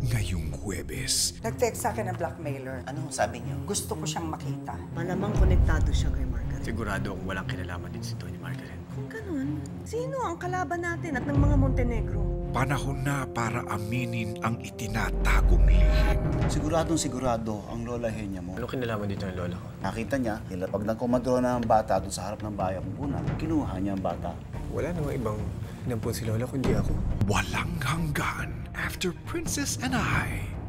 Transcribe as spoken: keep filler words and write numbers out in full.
ngayong Huwebes. Nag-text sa akin ng blackmailer. Ano sabi niyo? Gusto ko siyang makita. Malamang konektado siya kay Margaret. Sigurado akong walang kinalaman din si Tony Margaret. Kung ganun, sino ang kalaban natin at ng mga Montenegro? Panahon na para aminin ang itinatagong lihim. Siguradong sigurado ang lola Henya mo. Anong kinalaman dito ng lola ko? Nakita niya, nilapag ng komadro na ang bata doon sa harap ng bayan kumpunan. Kinuha niya ang bata. Wala namang ibang inampun si lola kundi ako. Walang hanggan after Princess and I.